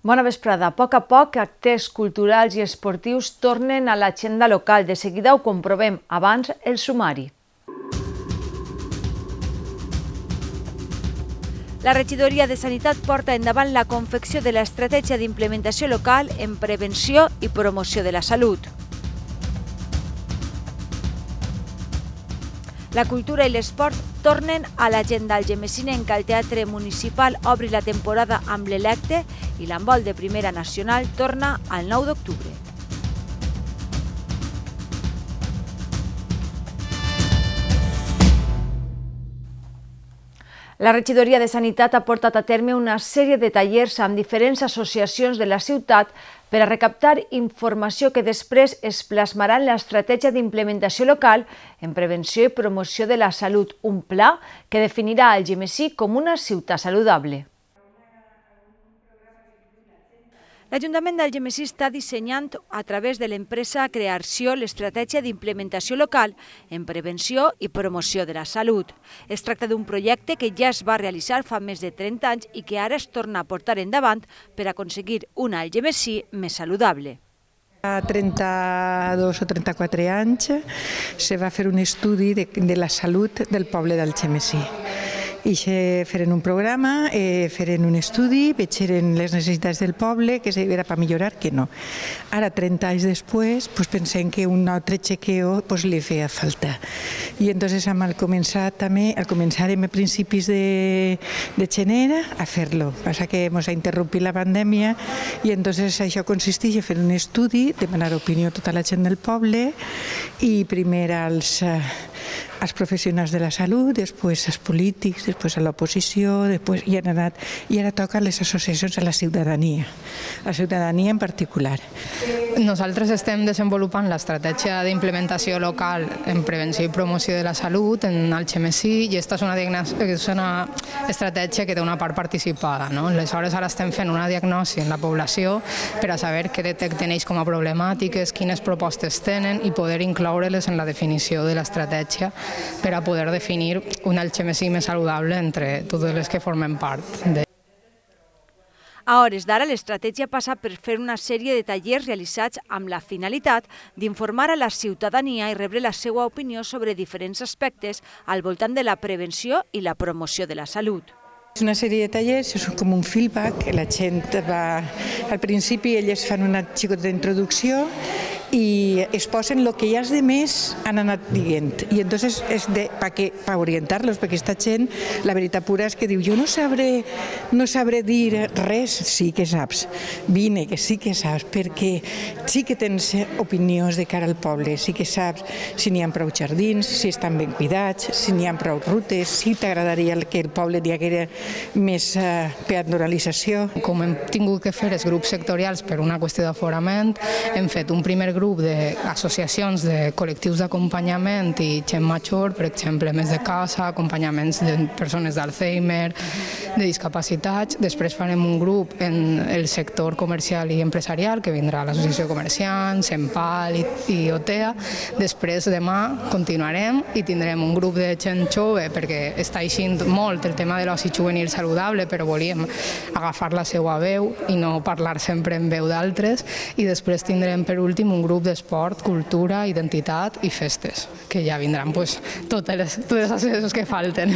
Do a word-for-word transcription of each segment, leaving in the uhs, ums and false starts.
Bona vesprada. A poc a poc, actes culturals i esportius tornen a l'agenda local. De seguida ho comprovem. Abans, el sumari. La regidoria de Sanitat porta endavant la confecció de l'estratègia d'implementació local en prevenció i promoció de la salut. La cultura i l'esport tornen a l'agenda algemesinenca. El Teatre Municipal obri la temporada amb l'Electe i l'handbol de Primera Nacional torna al nou d'octubre. La regidoria de Sanitat ha portat a terme una sèrie de tallers amb diferents associacions de la ciutat per a recaptar informació que després es plasmarà en l'estratègia d'implementació local en prevenció i promoció de la salut, un pla que definirà Algemesí com una ciutat saludable. L'Ajuntament d'Algemesí està dissenyant a través de l'empresa Crearció l'estratègia d'implementació local en prevenció i promoció de la salut. Es tracta d'un projecte que ja es va realitzar fa més de trenta anys i que ara es torna a portar endavant per aconseguir una Algemesí més saludable. Fa trenta-dos o trenta-quatre anys se va fer un estudi de, de la salut del poble d'Algemesí. I feren un programa, eh, feren un estudi, vegeren les necessitats del poble, que era per millorar, que no. Ara, trenta anys després, pues, pensem que un altre chequeo pues, li feia falta. I entonces hem començat també, al començarem a principis de, de gener a fer-lo. Passa que ens ha interromput la pandèmia i entonces això consisteix en fer un estudi, demanar opinió a tota la gent del poble i primer als, als professionals de la salut, després als polítics, després a l'oposició, després i han anat, i ara toca les associacions a la ciutadania, la ciutadania en particular. Nosaltres estem desenvolupant l'estratègia d'implementació local en prevenció i promoció de la salut en Algemesí i aquesta és una, és una estratègia que té una part participada. No? Aleshores ara estem fent una diagnosi en la població per a saber què detecten ells com a problemàtiques, quines propostes tenen i poder incloure-les en la definició de l'estratègia per a poder definir un Algemesí més saludable entre totes les que formen part de. A hores d'ara, l'estratègia passa per fer una sèrie de tallers realitzats amb la finalitat d'informar a la ciutadania i rebre la seva opinió sobre diferents aspectes al voltant de la prevenció i la promoció de la salut. És una sèrie de tallers, és com un feedback, la gent va... Al principi elles fan una xicota d'introducció i es posen el que ja els demés han anat dient. I entonces és de, pa que, per orientar-los, perquè aquesta gent, la veritat pura és que diu, jo no sabré, no sabré dir res, sí que saps, vine, que sí que saps, perquè sí que tens opinions de cara al poble, sí que saps si n'hi ha prou jardins, si estan ben cuidats, si n'hi ha prou rutes, si t'agradaria que el poble n'hi haguera més eh, peatonalització. Com hem tingut que fer els grups sectorials per una qüestió d'aforament, hem fet un primer grup d'associacions de col·lectius d'acompanyament i gent major, per exemple, més de casa, acompanyaments de persones d'Alzheimer, de discapacitats. Després farem un grup en el sector comercial i empresarial, que vindrà l'Associació de Comerciants, Empal i, i OTEA. Després, demà, continuarem i tindrem un grup de gent jove, perquè està eixint molt el tema de l'oci juvenil saludable, però volíem agafar la seva veu i no parlar sempre en veu d'altres. I després tindrem, per últim, un grup d'esport, cultura, identitat i festes, que ja vindran pues, totes les, totes les associacions que falten.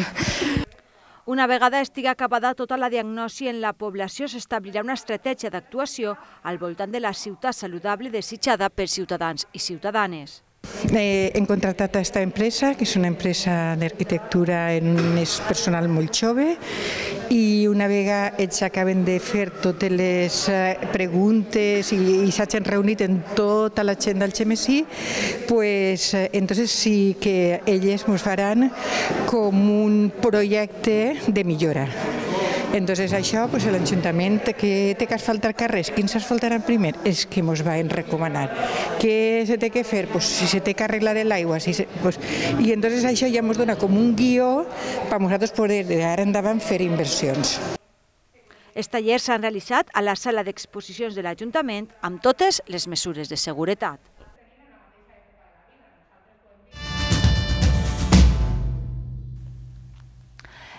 Una vegada estigui acabada tota la diagnosi en la població, s'establirà una estratègia d'actuació al voltant de la ciutat saludable desitjada per ciutadans i ciutadanes. Eh, hem contractat aquesta empresa, que és una empresa d'arquitectura en un personal molt jove, i una vegada ells acaben de fer totes les preguntes i, i s'hagin reunit en tota la gent d'Algemesí, pues, entonces sí que elles ens faran com un projecte de millora. Entonces això, pues, l'Ajuntament, que té que asfaltar carrers, quins asfaltaran primer? És que ens van recomanar. Què se té que fer? Pues, si se té que arreglar l'aigua. Si se, pues, I entonces això ja ens dona com un guió per nosaltres poder ara endavant fer inversions. Els tallers s'han realitzat a la sala d'exposicions de l'Ajuntament amb totes les mesures de seguretat.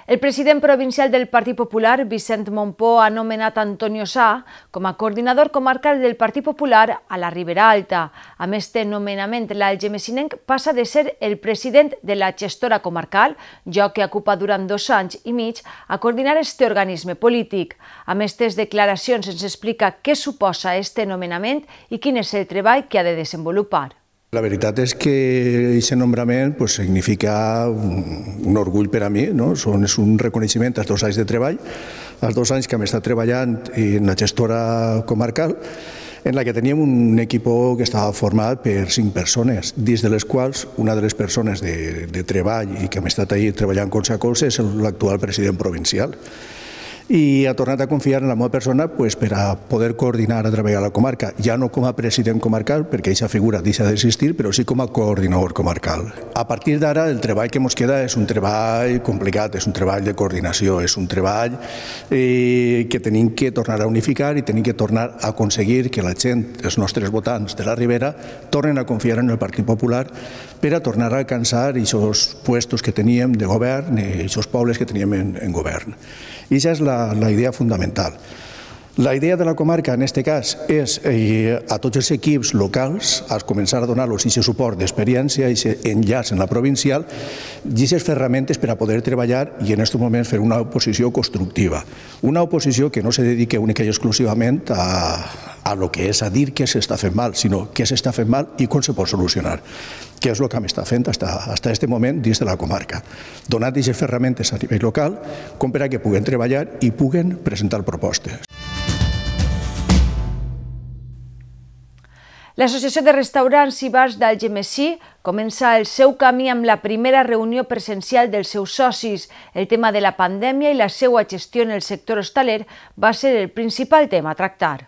El president provincial del Partit Popular, Vicent Mompó, ha nomenat Antonio Sá com a coordinador comarcal del Partit Popular a la Ribera Alta. Amb este nomenament, l'algemesinenc passa de ser el president de la gestora comarcal, lloc que ocupa durant dos anys i mig, a coordinar este organisme polític. Amb aquestes declaracions ens explica què suposa este nomenament i quin és el treball que ha de desenvolupar. La veritat és que aquest nombrament pues, significa un, un orgull per a mi, no? Són, és un reconeixement als dos anys de treball, als dos anys que hem estat treballant en la gestora comarcal, en la que teníem un equip que estava format per cinc persones, dins de les quals una de les persones de, de treball i que hem estat ahí treballant colze a colze és l'actual president provincial. I ha tornat a confiar en la meva persona pues, per a poder coordinar a treballar a la comarca, ja no com a president comarcal, perquè aquesta figura deixa d'existir, però sí com a coordinador comarcal. A partir d'ara, el treball que ens queda és un treball complicat, és un treball de coordinació, és un treball eh, que tenim que tornar a unificar i tenim que tornar a aconseguir que la gent, els nostres votants de la Ribera, tornen a confiar en el Partit Popular per a tornar a alcançar aquests puestos que teníem de govern i aquests pobles que teníem en, en govern. I aquesta és la, la idea fundamental. La idea de la comarca, en aquest cas, és eh, a tots els equips locals a començar a donar-los aquest suport d'experiència, aquest enllaç en la provincial i aquestes ferramentes per a poder treballar i en aquests moments fer una oposició constructiva. Una oposició que no se dedique única i exclusivament a, a lo que és a dir què s'està fent mal, sinó què s'està fent mal i com se pot solucionar, que és el que hem estat fent fins a aquest moment dins de la comarca. Donar aquestes ferramentes a nivell local com per a que puguen treballar i puguen presentar propostes. L'Associació de Restaurants i Bars d'Algemesí comença el seu camí amb la primera reunió presencial dels seus socis. El tema de la pandèmia i la seva gestió en el sector hostaler va ser el principal tema a tractar.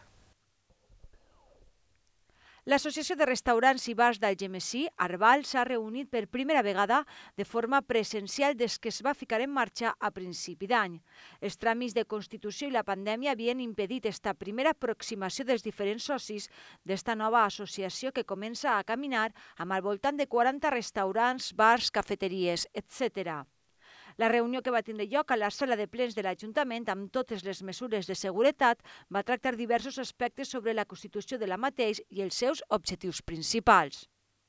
L'Associació de Restaurants i Bars d'Algemesí, Arbal, s'ha reunit per primera vegada de forma presencial des que es va ficar en marxa a principi d'any. Els tràmits de constitució i la pandèmia havien impedit esta primera aproximació dels diferents socis d'esta nova associació que comença a caminar amb al voltant de quaranta restaurants, bars, cafeteries, etcètera. La reunió que va tindre lloc a la sala de plens de l'Ajuntament amb totes les mesures de seguretat va tractar diversos aspectes sobre la constitució de la mateix i els seus objectius principals.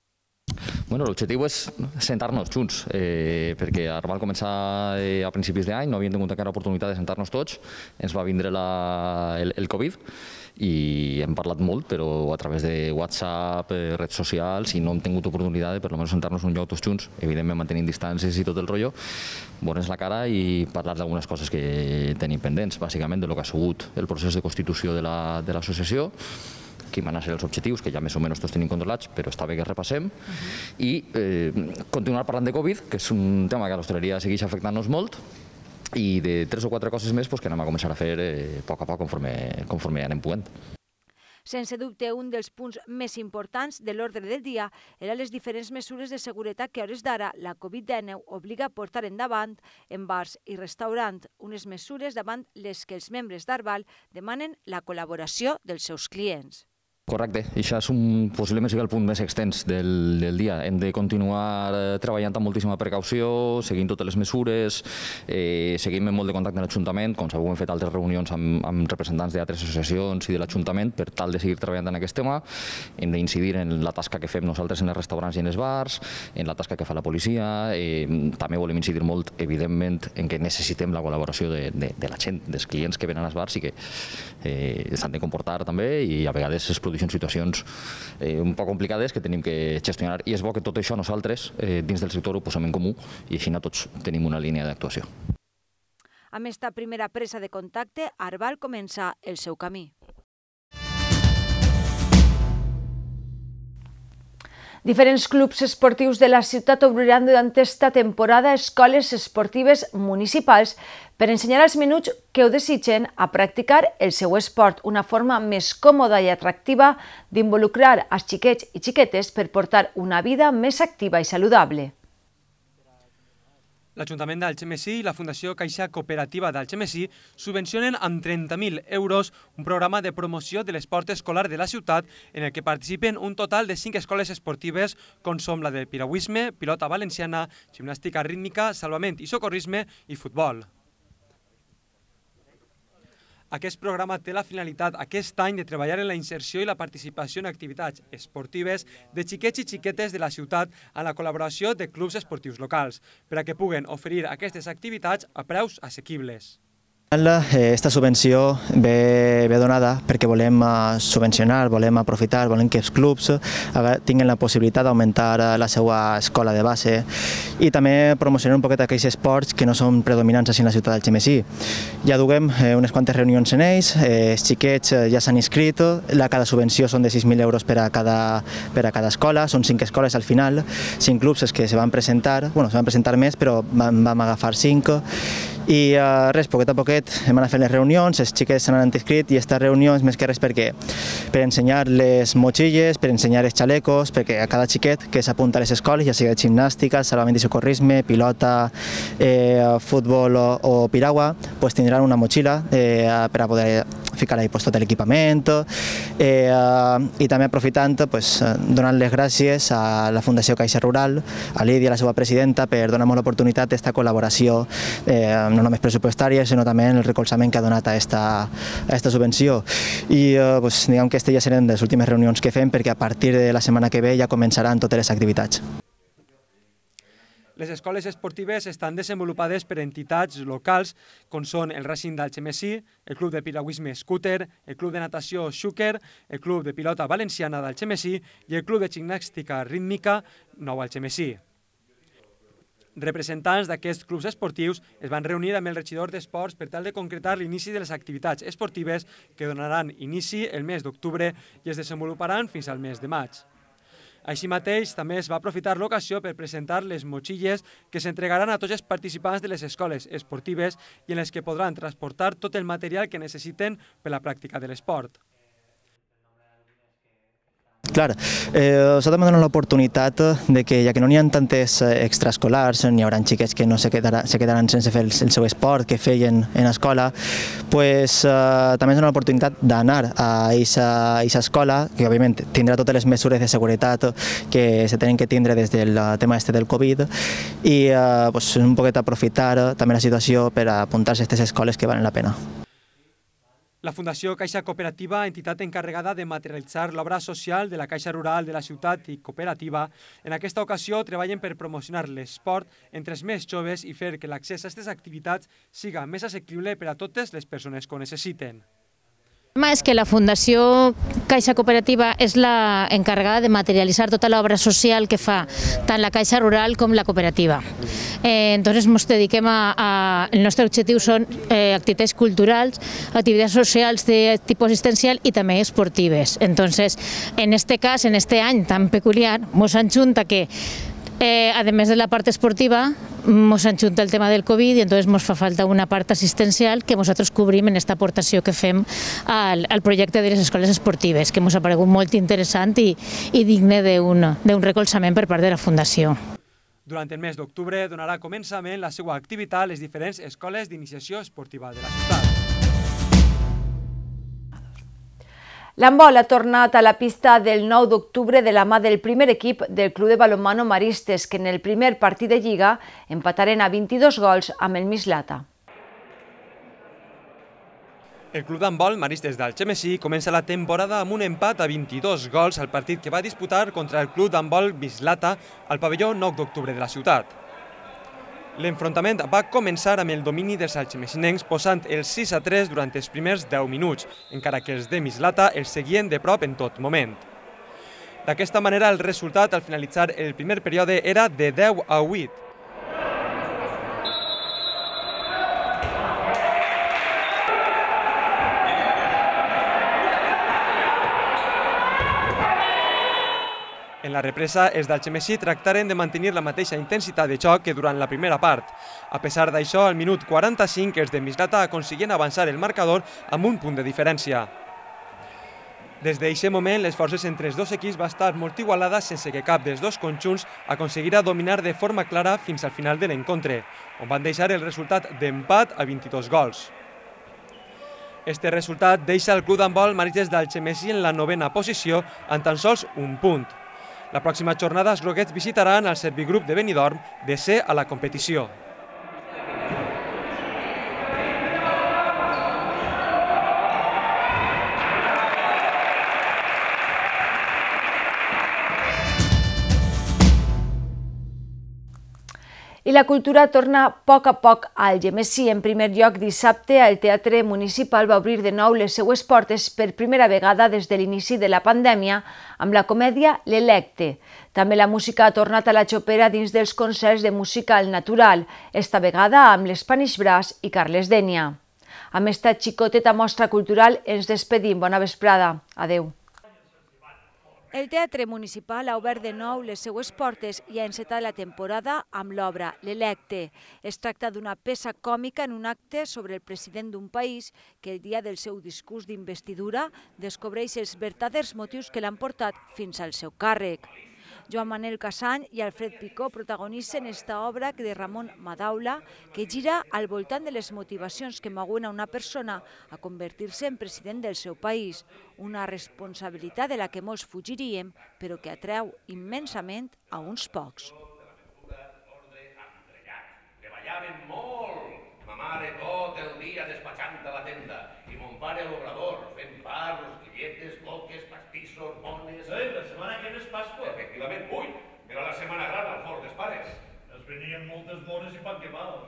Bueno, l'objectiu és sentar-nos junts, eh, perquè Arbal començar eh, a principis d'any, no havíem tingut encara oportunitat de sentar-nos tots, ens va vindre la, el, el Covid i hem parlat molt, però a través de WhatsApp, eh, redes socials, i no hem tingut oportunitat de per almenys sentar-nos un lloc tots junts, evidentment mantenint distàncies i tot el rotllo, veure'ns la cara i parlar d'algunes coses que tenim pendents, bàsicament de lo que ha sigut el procés de constitució de la, de l'associació, quins van ser els objectius, que ja més o menys tots tenim controlats, però està bé que repassem, uh-huh. i eh, continuar parlant de Covid, que és un tema que a l'hostaleria segueix afectant-nos molt, i de tres o quatre coses més pues, que anem a començar a fer eh, a poc a poc conforme, conforme anem podent. Sense dubte, un dels punts més importants de l'ordre del dia eren les diferents mesures de seguretat que a hores d'ara la Covid dinou obliga a portar endavant en bars i restaurants, unes mesures davant les que els membres d'Arbal demanen la col·laboració dels seus clients. Correcte, això és un, possiblement sigui el punt més extens del, del dia. Hem de continuar treballant amb moltíssima precaució, seguint totes les mesures, eh, seguim en molt de contacte amb l'Ajuntament, com sabeu hem fet altres reunions amb, amb representants d'altres associacions i de l'Ajuntament per tal de seguir treballant en aquest tema. Hem d'incidir en la tasca que fem nosaltres en els restaurants i en els bars, en la tasca que fa la policia, eh, també volem incidir molt, evidentment, en que necessitem la col·laboració de, de, de la gent, dels clients que venen als bars i que eh, s'han de comportar també i a vegades es produeixen són situacions eh, un poc complicades que tenim que gestionar i és bo que tot això nosaltres eh, dins del sector ho posem en comú i així tots tenim una línia d'actuació. Amb esta primera presa de contacte, Arbal comença el seu camí. Diferents clubs esportius de la ciutat obriran durant aquesta temporada escoles esportives municipals per ensenyar als menuts que ho desitgen a practicar el seu esport, una forma més còmoda i atractiva d'involucrar els xiquets i xiquetes per portar una vida més activa i saludable. L'Ajuntament d'Algemesí i la Fundació Caixa Cooperativa d'Algemesí subvencionen amb trenta mil euros un programa de promoció de l'esport escolar de la ciutat en el que participen un total de cinc escoles esportives com són la de piragüisme, pilota valenciana, gimnàstica rítmica, salvament i socorrisme i futbol. Aquest programa té la finalitat aquest any de treballar en la inserció i la participació en activitats esportives de xiquets i xiquetes de la ciutat amb la col·laboració de clubs esportius locals, per a que puguen oferir aquestes activitats a preus assequibles. Esta subvenció ve, ve donada perquè volem subvencionar, volem aprofitar, volem que els clubs tinguin la possibilitat d'augmentar la seva escola de base i també promocionar un poquet aquells esports que no són predominants així en la ciutat d'Algemesí. Ja duguem unes quantes reunions en ells, els xiquets ja s'han inscrit, la cada subvenció són de sis mil euros per a cada, per a cada escola, són cinc escoles al final, cinc clubs que se van presentar, bueno, se van presentar més però vam, vam agafar cinc i uh, res, poquet a poquet hem anat fent les reunions, els xiquets s'han inscrit i aquestes reunions més que res perquè per ensenyar les motxilles, per ensenyar els xalecos, perquè a cada xiquet que s'apunta a les escoles, ja sigui gimnàstica, salvament i socorrisme, pilota, eh, futbol o, o piragua, pues tindran una motxilla eh, per a poder ficar ahí pues, tot l'equipament eh, i també aprofitant pues, donant les gràcies a la Fundació Caixa Rural, a Lídia, la seva presidenta, per donar-nos l'oportunitat d'esta col·laboració eh, no només pressupostària, sinó també el recolzament que ha donat a esta, a esta subvenció. I eh, pues, diguem que aquestes ja seran les últimes reunions que fem perquè a partir de la setmana que ve ja començaran totes les activitats. Les escoles esportives estan desenvolupades per entitats locals com són el Racing d'Algemesí, el Club de Piragüisme Scooter, el Club de Natació Xúquer, el Club de Pilota Valenciana d'Algemesí i el Club de Gimnàstica Rítmica Nou Algemesí. Representants d'aquests clubs esportius es van reunir amb el regidor d'Esports per tal de concretar l'inici de les activitats esportives que donaran inici el mes d'octubre i es desenvoluparan fins al mes de maig. Així mateix, també es va aprofitar l'ocasió per presentar les motxilles que s'entregaran a tots els participants de les escoles esportives i en les que podran transportar tot el material que necessiten per la pràctica de l'esport. Clar, eh, s'ha de donar l'oportunitat de que, ja que no n'hi ha tantes extraescolars, n'hi haurà xiquets que no se, quedarà, se quedaran sense fer el, el seu esport que feien en escola, pues, eh, també és una oportunitat d'anar a aquesta escola, que òbviament tindrà totes les mesures de seguretat que se tenen que tindre des del tema este del Covid i eh, pues, un poquet aprofitar també la situació per apuntar-se a aquestes escoles que valen la pena. La Fundació Caixa Cooperativa, entitat encarregada de materialitzar l'obra social de la Caixa Rural de la ciutat i cooperativa, en aquesta ocasió treballen per promocionar l'esport entre els més joves i fer que l'accés a aquestes activitats siga més assequible per a totes les persones que ho necessiten. El tema és que la Fundació Caixa Cooperativa és la encarregada de materialitzar tota l'obra social que fa tant la Caixa Rural com la cooperativa. Eh, entonces nos dediquem a, a... El nostre objectiu són eh, activitats culturals, activitats socials de tipus assistencial i també esportives. Entonces, en este cas, en este any tan peculiar, nos ajunta que Eh, además de la parte esportiva, nos ajunta el tema del Covid i entonces nos fa falta una part assistencial que nosaltres cobrim en esta aportació que fem al, al projecte de les escoles esportives, que ens ha paregut molt interessant i, i digne d'un recolzament per part de la Fundació. Durant el mes d'octubre donarà començament la seva activitat a les diferents escoles d'iniciació esportiva de la ciutat. L'handbol ha tornat a la pista del nou d'octubre de la mà del primer equip del Club de Balonmano Maristes, que en el primer partit de Lliga empataren a vint-i-dos gols amb el Mislata. El Club d'handbol Maristes d'Algemesí comença la temporada amb un empat a vint-i-dos gols al partit que va disputar contra el Club d'handbol Mislata al pavelló nou d'octubre de la ciutat. L'enfrontament va començar amb el domini dels algemesinencs posant el sis a tres durant els primers deu minuts, encara que els de Mislata els seguien de prop en tot moment. D'aquesta manera, el resultat al finalitzar el primer període era de deu a vuit. En la represa, els d'Algemesí tractaren de mantenir la mateixa intensitat de joc que durant la primera part. A pesar d'això, al minut quaranta-cinc, els de Mislata aconseguien avançar el marcador amb un punt de diferència. Des d'aquest moment, les forces entre els dos equips va estar molt igualada sense que cap dels dos conjunts aconseguira dominar de forma clara fins al final de l'encontre, on van deixar el resultat d'empat a vint-i-dos gols. Este resultat deixa el club d'handbol Manises d'Algemesí en la novena posició amb tan sols un punt. La pròxima jornada els groguets visitaran el Servigrup de Benidorm, desè a la competició. I la cultura torna a poc a poc a Algemesí. En primer lloc, dissabte, el Teatre Municipal va obrir de nou les seues portes per primera vegada des de l'inici de la pandèmia amb la comèdia L'Electe. També la música ha tornat a la xopera dins dels concerts de música al natural, esta vegada amb l'Spanish Brass i Carles Dènia. Amb esta xicoteta mostra cultural ens despedim. Bona vesprada. Adeu. El Teatre Municipal ha obert de nou les seues portes i ha encetat la temporada amb l'obra L'Electe. Es tracta d'una peça còmica en un acte sobre el president d'un país que el dia del seu discurs d'investidura descobreix els verdaders motius que l'han portat fins al seu càrrec. Joan Manel Casany i Alfred Picó protagonitzen esta obra de Ramon Madaula que gira al voltant de les motivacions que mouen a una persona a convertir-se en president del seu país, una responsabilitat de la que molts fugiríem, però que atreu immensament a uns pocs. Treballaven molt, ma mare tot el dia despatxant a la tenda i mon pare a l'obrador, fent pa, rosquilletes, coques, pastissos, mones... Ei, la setmana que ve és Pasqua. Efectivament, ui, era la setmana gran al forn dels pares. Es venien moltes mones i pan quemados.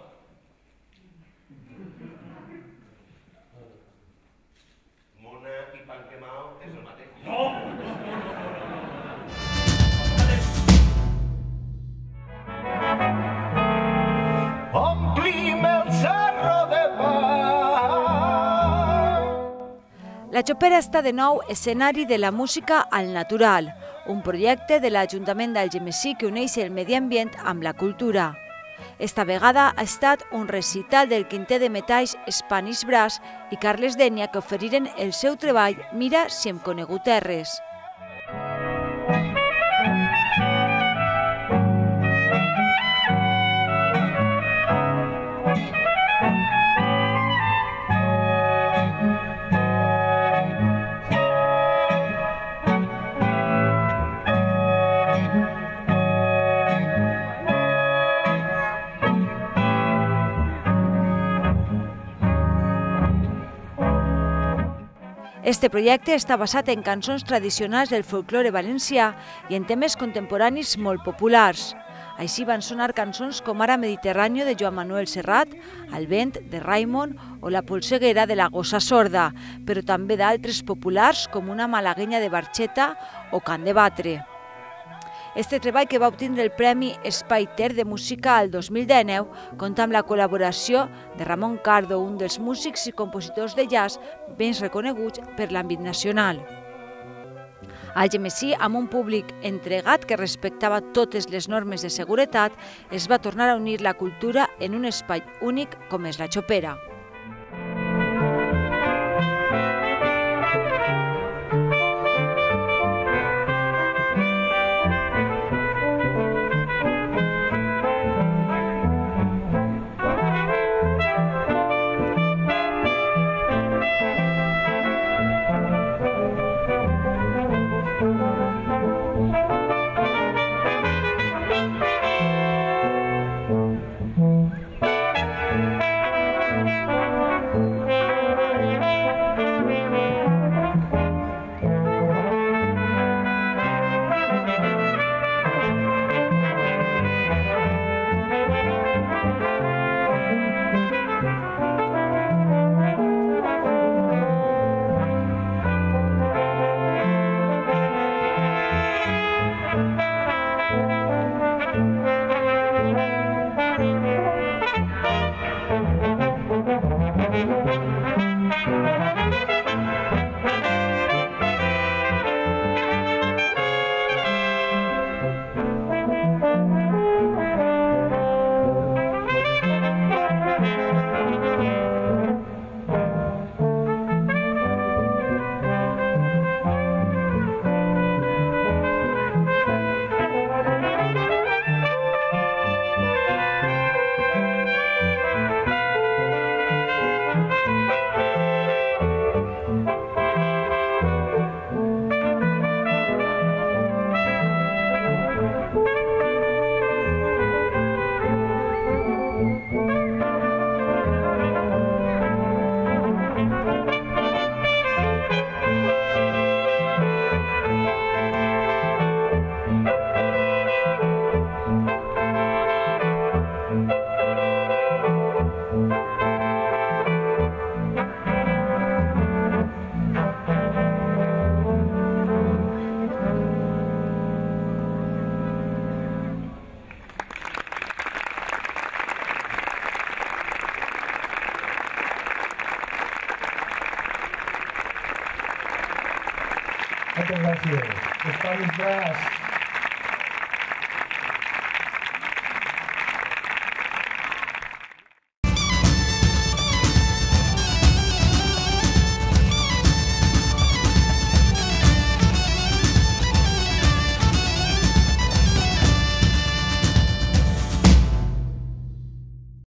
Mona i pan quemao és el mateix. No! Omplim el cerro de pa. La xopera està de nou escenari de la música al natural, un projecte de l'Ajuntament d'Algemesí que uneix el medi ambient amb la cultura. Esta vegada ha estat un recital del quintet de metalls Spanish Brass i Carles Dènia que oferiren el seu treball Mira si hem conegut terres. Este projecte està basat en cançons tradicionals del folklore valencià i en temes contemporanis molt populars. Així van sonar cançons com Ara Mediterráneo de Joan Manuel Serrat, El vent de Raimon o La polseguera de la gossa sorda, però també d'altres populars com Una malaguenya de Barxeta o Can de batre. Este treball, que va obtindre el Premi Espai Ter de Música al dos mil dinou, compta amb la col·laboració de Ramon Cardo, un dels músics i compositors de jazz ben reconeguts per l'àmbit nacional. A Algemesí, amb un públic entregat que respectava totes les normes de seguretat, es va tornar a unir la cultura en un espai únic com és la xopera. Thank you. Moltes gràcies. Spanish Brass.